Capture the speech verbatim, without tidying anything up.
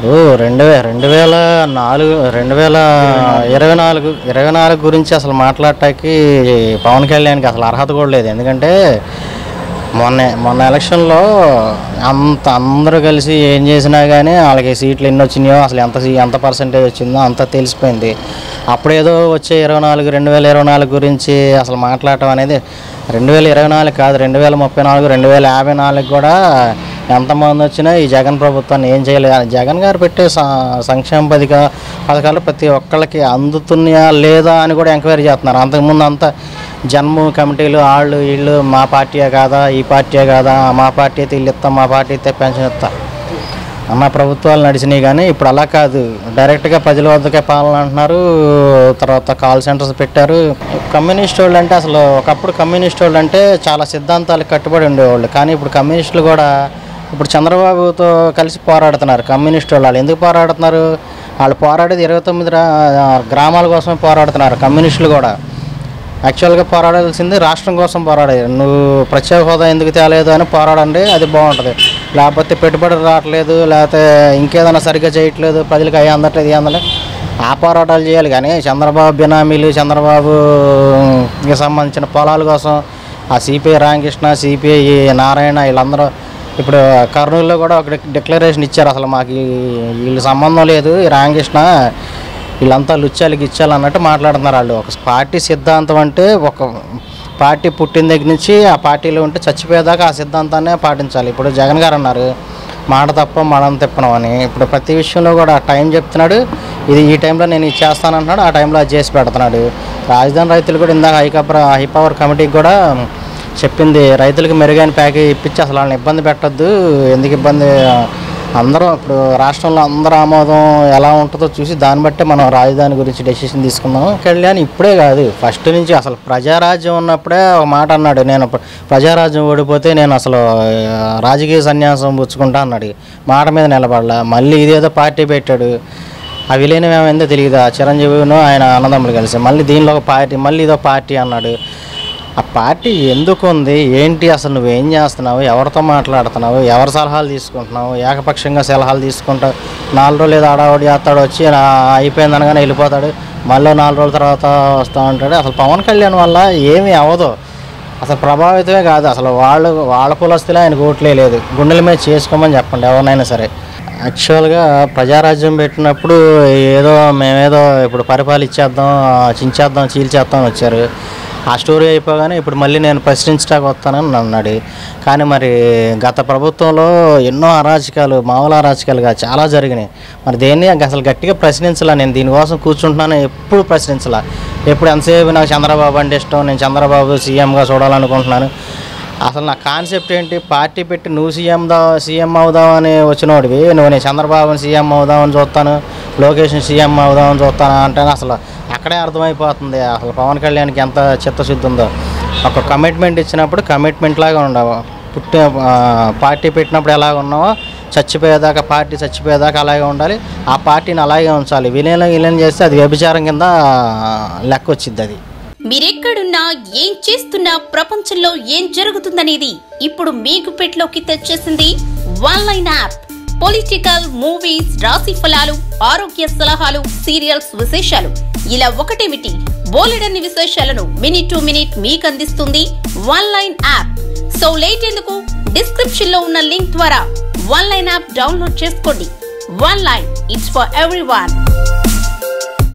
ఓ రెండు వే రెండు వేల నాలుగు రెండు వేల ఇరవై నాలుగు ఇరవై నాలుగు గురించి అసలు మాట్లాడటానికి పవన్ కళ్యాణ్కి అసలు అర్హత కూడా లేదు. ఎందుకంటే మొన్న మొన్న ఎలక్షన్లో అంత అందరూ కలిసి ఏం చేసినా కానీ వాళ్ళకి సీట్లు ఎన్ని వచ్చినాయో అసలు ఎంత ఎంత పర్సెంటేజ్ వచ్చిందో అంతా తెలిసిపోయింది. అప్పుడేదో వచ్చే ఇరవై నాలుగు రెండు వేల ఇరవై నాలుగు గురించి అసలు మాట్లాడటం అనేది రెండు వేల ఇరవై నాలుగు కాదు, రెండు వేల ముప్పై నాలుగు రెండు వేల యాభై నాలుగు కూడా ఎంతమంది వచ్చినా ఈ జగన్ ప్రభుత్వాన్ని ఏం చేయలేదు. జగన్ గారు పెట్టే సంక్షేమ పథక పథకాలు ప్రతి ఒక్కళ్ళకి అందుతున్నాయా లేదా అని కూడా ఎంక్వైరీ చేస్తున్నారు. అంతకుముందు అంతా జన్మ కమిటీలు వాళ్ళు వీళ్ళు మా పార్టీయే కాదా, ఈ పార్టీయే కాదా, మా పార్టీ అయితే వీళ్ళు ఇస్తాం, మా పార్టీ అయితే పెన్షన్ ఇస్తాం అన్న ప్రభుత్వాలు నడిచినాయి. కానీ ఇప్పుడు అలా కాదు, డైరెక్ట్గా ప్రజల వద్దకే పాలన అంటున్నారు. తర్వాత కాల్ సెంటర్స్ పెట్టారు. కమ్యూనిస్ట్ వాళ్ళు అంటే అసలు ఒకప్పుడు కమ్యూనిస్ట్ వాళ్ళు అంటే చాలా సిద్ధాంతాలకు కట్టుబడి ఉండేవాళ్ళు. కానీ ఇప్పుడు కమ్యూనిస్టులు కూడా ఇప్పుడు చంద్రబాబుతో కలిసి పోరాడుతున్నారు. కమ్యూనిస్ట్ వాళ్ళు ఎందుకు పోరాడుతున్నారు? వాళ్ళు పోరాడేది ఇరవై తొమ్మిది గ్రామాల కోసమే పోరాడుతున్నారు. కమ్యూనిస్టులు కూడా యాక్చువల్గా పోరాడాల్సింది రాష్ట్రం కోసం పోరాడేది. నువ్వు ప్రత్యేక హోదా ఎందుకు తేలేదు అని పోరాడండి, అది బాగుంటుంది. లేకపోతే పెట్టుబడులు రావట్లేదు, లేకపోతే ఇంకేదైనా సరిగ్గా చేయట్లేదు, ప్రజలకు అయ్యి అందట్లేదు, ఇది అందలేదు, ఆ పోరాటాలు చేయాలి. కానీ చంద్రబాబు బినామీలు, చంద్రబాబుకి సంబంధించిన పొలాల కోసం ఆ సిపిఐ రామకృష్ణ, సిపిఐ నారాయణ వీళ్ళందరూ ఇప్పుడు కర్నూలులో కూడా ఒక డిక్లరేషన్ ఇచ్చారు. అసలు మాకు వీళ్ళు సంబంధం లేదు, ఈ రామకృష్ణ వీళ్ళంతా లుచ్చాలి గిచ్చాలి అన్నట్టు మాట్లాడుతున్నారు. వాళ్ళు ఒక పార్టీ సిద్ధాంతం అంటే ఒక పార్టీ పుట్టిన దగ్గర నుంచి ఆ పార్టీలో ఉంటే చచ్చిపోయేదాకా ఆ సిద్ధాంతాన్నే పాటించాలి. ఇప్పుడు జగన్ గారు అన్నారు మాట తప్ప మనం తిప్పడం అని. ఇప్పుడు ప్రతి విషయంలో కూడా టైం చెప్తున్నాడు, ఇది ఈ టైంలో నేను ఇది చేస్తానంటున్నాడు, ఆ టైంలో అది చేసి పెడుతున్నాడు. రాజధాని రైతులు కూడా ఇందాక హైకపర్ హై పవర్ కమిటీకి కూడా చెప్పింది, రైతులకు మెరుగైన ప్యాకేజ్ ఇప్పించి అసలు వాళ్ళని ఇబ్బంది పెట్టద్దు. ఎందుకు ఇబ్బంది, అందరూ ఇప్పుడు రాష్ట్రంలో అందరూ ఆమోదం ఎలా ఉంటుందో చూసి దాన్ని బట్టే మనం రాజధాని గురించి డెసిషన్ తీసుకుందాం. కళ్యాణ్ ఇప్పుడే కాదు, ఫస్ట్ నుంచి అసలు ప్రజారాజ్యం ఉన్నప్పుడే ఒక మాట అన్నాడు, నేను ప్రజారాజ్యం ఓడిపోతే నేను అసలు రాజకీయ సన్యాసం పుచ్చుకుంటా అన్నాడు. మాట మీద నిలబడలా. మళ్ళీ ఇదేదో పార్టీ పెట్టాడు, ఆ విలీనం ఏమైందో తెలియదు. చిరంజీవిను ఆయన అన్నదమ్ములు కలిసి మళ్ళీ దీనిలో ఒక పార్టీ, మళ్ళీ ఇదో పార్టీ అన్నాడు. ఆ పార్టీ ఎందుకు ఉంది ఏంటి, అసలు నువ్వేం చేస్తున్నావు, ఎవరితో మాట్లాడుతున్నావు, ఎవరి సలహాలు తీసుకుంటున్నావు, ఏకపక్షంగా సలహాలు తీసుకుంటావు. నాలుగు రోజులు ఏదో ఆడావాడు చేస్తాడు, వచ్చి అయిపోయింది అనగానే వెళ్ళిపోతాడు, మళ్ళీ నాలుగు రోజుల తర్వాత వస్తూ ఉంటాడు. అసలు పవన్ కళ్యాణ్ వల్ల ఏమీ అవ్వదు, అసలు ప్రభావితమే కాదు. అసలు వాళ్ళు వాళ్ళ కులస్తులే ఆయన ఓట్లే లేదు. గుండెల మీద చేసుకోమని చెప్పండి ఎవరినైనా సరే. యాక్చువల్గా ప్రజారాజ్యం పెట్టినప్పుడు ఏదో మేమేదో ఇప్పుడు పరిపాలించేద్దాం, చించేద్దాం, చీల్చేద్దాం వచ్చారు. ఆ స్టోరీ అయిపోగానే ఇప్పుడు మళ్ళీ నేను ప్రశ్నించడానికి వస్తానని అన్నాడు. కానీ మరి గత ప్రభుత్వంలో ఎన్నో అరాచకాలు, మామూలు అరాచకాలుగా చాలా జరిగినాయి. మరి దేన్ని అసలు గట్టిగా ప్రశ్నించలా. నేను దీనికోసం కూర్చుంటున్నాను, ఎప్పుడు ప్రశ్నించలా. ఎప్పుడు ఎంతసేపు నాకు చంద్రబాబు అంటే ఇష్టం, నేను చంద్రబాబు సీఎంగా చూడాలనుకుంటున్నాను. అసలు నా కాన్సెప్ట్ ఏంటి, పార్టీ పెట్టి నువ్వు సీఎం దా సీఎం అవుదామని వచ్చినోడివి, నువ్వు నేను చంద్రబాబుని సీఎం అవుదామని చూస్తాను, లోకేష్ని సీఎం అవుదామని చూస్తాను అంటే అసలు అక్కడే అర్థమైపోతుంది అసలు పవన్ కళ్యాణ్కి ఎంత చిత్తశుద్ధి ఉందో. ఒక కమిట్మెంట్ ఇచ్చినప్పుడు కమిట్మెంట్ లాగా ఉండవు. పుట్టి పార్టీ పెట్టినప్పుడు ఎలాగ ఉన్నావో చచ్చిపోయేదాకా, పార్టీ చచ్చిపోయేదాకా అలాగే ఉండాలి. ఆ పార్టీని అలాగే ఉంచాలి. విలీనం విలీనం చేస్తే అది వ్యభిచారం కింద లెక్క వచ్చింది. అది మీరెక్కడున్నా ఏం చేస్తున్నా ప్రపంచంలో ఏం జరుగుతుందనేది ఇప్పుడు మీ గుప్పెట్లోకి తెచ్చేసింది one line app. Political, movies, రాశి ఫలాలు, ఆరోగ్య సలహాలు, సీరియల్స్ విశేషాలు ఇలా ఒకటేమిటి బోలెడన్ని విశేషాలను మినిట్ టు మినిట్ మీకు అందిస్తుంది one line app. So late ఎందుకు, డిస్క్రిప్షన్ లో ఉన్న లింక్ ద్వారా వన్ లైన్ యాప్ డౌన్లోడ్ చేసుకోండి. One line, it's for everyone.